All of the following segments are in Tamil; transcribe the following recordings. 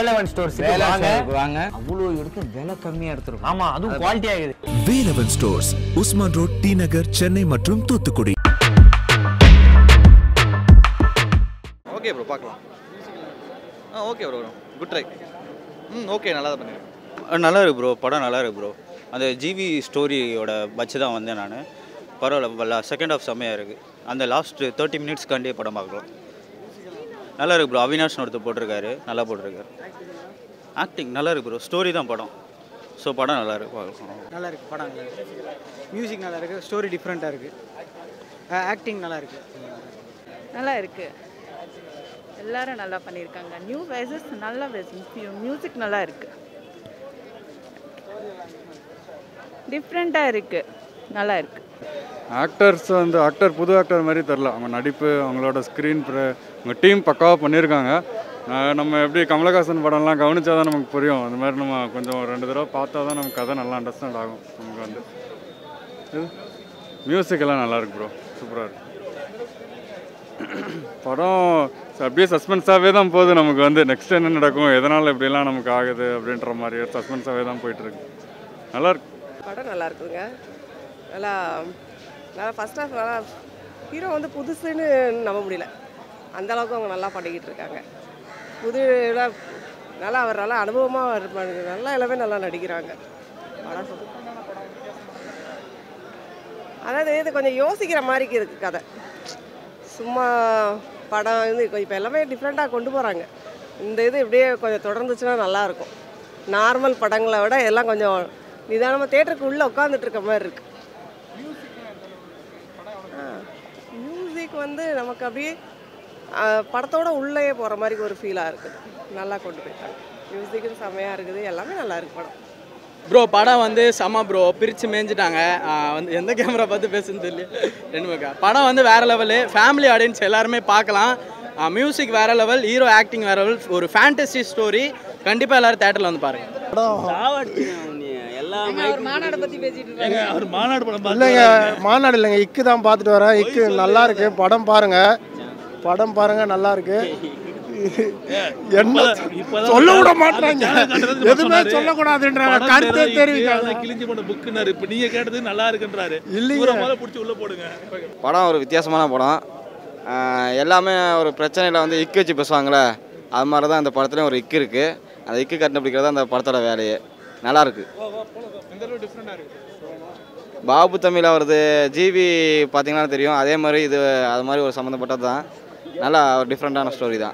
வேலவன் ஸ்டோர்ஸ்க்கு வாங்க அவ்வளோ எடுத்து விலை கம்மியா எடுத்துருக்கோம். ஆமா அதுவும் குவாலிட்டியா இருக்குது. வேலவன் ஸ்டோர்ஸ், உஸ்மான் ரோட், டி நகர், சென்னை மற்றும் தூத்துக்குடி. ஓகே ப்ரோ பார்க்கலாம். Okay bro good try. Okay நல்லா தான் பண்ணிருக்கேன். நல்லா இருக்கு ப்ரோ, படம் நல்லா இருக்கு ப்ரோ. அந்த ஜிவி ஸ்டோரியோட வச்சு தான் வந்தேன் நான். பரவாயில்ல, செகண்ட் ஆஃப் செம்மையாக இருக்குது. அந்த லாஸ்ட் 30 மினிட்ஸ்க்காண்டே படம் பார்க்கலாம். நல்லா இருக்கு ப்ரோ. அவினாஷ்னு ஒருத்தர் போட்டிருக்காரு, நல்லா போட்டிருக்காரு. ஆக்டிங் நல்லா இருக்கு ப்ரோ. ஸ்டோரி தான் படம். ஸோ படம் நல்லா இருக்கு, பார்க்கலாம். நல்லா இருக்குது படம், நல்லா இருக்குது. மியூசிக் நல்லா இருக்குது, ஸ்டோரி டிஃப்ரெண்ட்டாக இருக்குது, ஆக்டிங் நல்லா இருக்குது. நல்லா இருக்குது, எல்லாரும் நல்லா பண்ணியிருக்காங்க. நியூ ஃபேஸஸ் நல்லா மியூசிக் நல்லா இருக்குது, டிஃப்ரெண்ட்டாக இருக்குது, நல்லா இருக்குது. ஆக்டர்ஸ் வந்து புது ஆக்டர் மாதிரி தெரில. அவங்க நடிப்பு, அவங்களோட ஸ்க்ரீன் அவங்க டீம் பக்காவாக பண்ணியிருக்காங்க. நம்ம எப்படி கமலஹாசன் படம்லாம் கவனித்தா தான் நமக்கு புரியும். அந்த மாதிரி நம்ம கொஞ்சம் 2 தடவை பார்த்தா தான் நமக்கு கதை நல்லா அண்டர்ஸ்டாண்ட் ஆகும். நமக்கு வந்து மியூசிக் எல்லாம் நல்லாயிருக்கு ப்ரோ, சூப்பராக இருக்குது படம். அப்படியே சஸ்பென்ஸாகவே தான் போகுது. நமக்கு வந்து நெக்ஸ்ட் என்ன நடக்கும், எதனால் இப்படிலாம் நமக்கு ஆகுது அப்படின்ற மாதிரி சஸ்பென்ஸாகவே தான் போயிட்டுருக்கு. நல்லாயிருக்கு படம், நல்லா இருக்குதுங்க. நல்லா ஃபஸ்ட் ஆஃப் நல்லா ஹீரோ வந்து புதுசுன்னு நம்ப முடியல, அந்தளவுக்கு அவங்க நல்லா பண்ணிக்கிட்டு இருக்காங்க. நல்லா அவர் நல்லா அனுபவமாக இருப்பாங்க, நல்லா எல்லாமே நல்லா நடிக்கிறாங்க. படம் அதாவது இது கொஞ்சம் யோசிக்கிற மாதிரி இருக்குது கதை. சும்மா படம் வந்து இப்போ எல்லாமே டிஃப்ரெண்ட்டாக கொண்டு போகிறாங்க. இந்த இது இப்படியே கொஞ்சம் தொடர்ந்துச்சுன்னா நல்லாயிருக்கும். நார்மல் படங்களை விட எல்லாம் கொஞ்சம் நிதானமாக தேட்டருக்கு உள்ளே உட்காந்துட்டு இருக்க மாதிரி இருக்குது. மியூசிக் வந்து நமக்கு அப்படியே படத்தோட உள்ளே போகிற மாதிரி ஒரு ஃபீலாக இருக்குது. நல்லா கொண்டு போயிட்டாங்க. மியூசிக்கும் செம்மையாக இருக்குது, எல்லாமே நல்லா இருக்குது படம். ப்ரோ படம் வந்து செம்ம ப்ரோ, பிரித்து மேய்ஞ்சிட்டாங்க. வந்து எந்த கேமரா பார்த்து பேசுன்னு தெரியல. படம் வந்து வேறு லெவலு, ஃபேமிலி ஆடியன்ஸ் எல்லாருமே பார்க்கலாம். மியூசிக் வேறு லெவல், ஹீரோ ஆக்டிங் வேறு லெவல், ஒரு ஃபேண்டசி ஸ்டோரி. கண்டிப்பாக எல்லோரும் தேட்டரில் வந்து பாருங்கள். மாநாடு இல்லைங்க, இக்கு தான் பார்த்துட்டு வரேன். இக்கு நல்லா இருக்கு, படம் பாருங்க, படம் பாருங்க, நல்லா இருக்கு. என்ன சொல்ல விட மாட்டாங்க, எதுவுமே சொல்லக்கூடாதுன்றாங்க, கருத்தே தெரிவிக்காங்க. கிழிஞ்சு போன புக்குனாரு, இப்போ நீங்க கேட்டது நல்லா இருக்குன்றாரு. இல்லைங்க பிடிச்சி உள்ள போடுங்க. படம் ஒரு வித்தியாசமான படம். எல்லாமே ஒரு பிரச்சனையில் வந்து இக்கு வச்சு பேசுவாங்களே, அது மாதிரி தான் இந்த படத்துலேயும் ஒரு இக்கு இருக்குது. அந்த இக்கு கண்டுபிடிக்கிறது அந்த படத்தோட வேலையே. நல்லாயிருக்கு. பாபு தமிழ் அவரது ஜிவி பார்த்தீங்கன்னா தெரியும். அதே மாதிரி இது அது மாதிரி ஒரு சம்மந்தப்பட்டது தான். நல்லா ஒரு டிஃப்ரெண்ட்டான ஸ்டோரி தான்.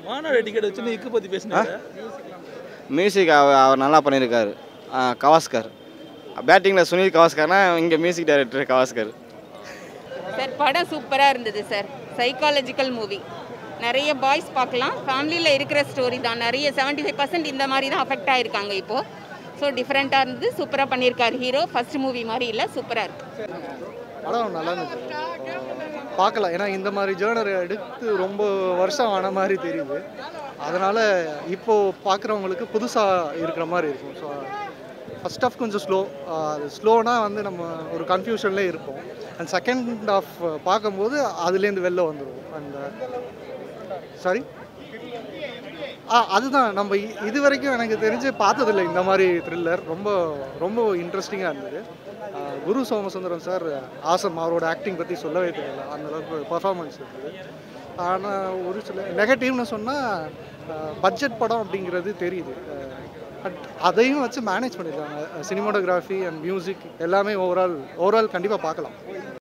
மியூசிக் அவர் நல்லா பண்ணியிருக்காரு. கவாஸ்கர் பேட்டிங்கில், சுனில் கவாஸ்கர்னா இங்கே மியூசிக் டைரக்டர் கவாஸ்கர். சார் படம் சூப்பராக இருந்தது சார். சைக்காலஜிக்கல் மூவி, நிறைய பாய்ஸ் பார்க்கலாம். ஃபேமிலியில் இருக்கிற ஸ்டோரி தான். நிறைய 75% இந்த மாதிரி தான் அஃபெக்ட் ஆகிருக்காங்க இப்போது. ஸோ டிஃப்ரெண்ட்டாக இருந்தது, சூப்பராக பண்ணியிருக்காரு ஹீரோ. ஃபர்ஸ்ட் மூவி மாதிரி இல்லை, சூப்பராக இருக்குது. படம் நல்லா இருந்துச்சு, பார்க்கலாம். ஏன்னா இந்த மாதிரி ஜேர்னர் எடுத்து ரொம்ப வருஷம் ஆன மாதிரி தெரியுது. அதனால் இப்போது பார்க்குறவங்களுக்கு புதுசாக இருக்கிற மாதிரி இருக்கும். ஸோ ஃபஸ்ட் ஆஃப் கொஞ்சம் ஸ்லோனால் வந்து நம்ம ஒரு கன்ஃபியூஷன்லேயே இருப்போம். அண்ட் செகண்ட் ஆஃப் பார்க்கும்போது அதுலேருந்து வெளில வந்துடும். அந்த சாரி அதுதான் நம்ம இது வரைக்கும் எனக்கு தெரிஞ்சு பார்த்ததில்லை இந்த மாதிரி த்ரில்லர். ரொம்ப ரொம்ப இன்ட்ரெஸ்டிங்காக இருந்தது. குரு சோமசுந்தரம் சார் ஆசம், அவரோட ஆக்டிங் பற்றி சொல்லவே தெரியல, அந்தளவுக்கு பர்ஃபார்மன்ஸ் இருக்குது. ஆனால் ஒரு சில நெகட்டிவ்னு சொன்னால் பட்ஜெட் படம் அப்படிங்கிறது தெரியுது. பட் அதையும் வச்சு மேனேஜ் பண்ணியிருக்காங்க. சினிமாட்டோகிராஃபி அண்ட் மியூசிக் எல்லாமே ஓவரால் கண்டிப்பாக பார்க்கலாம்.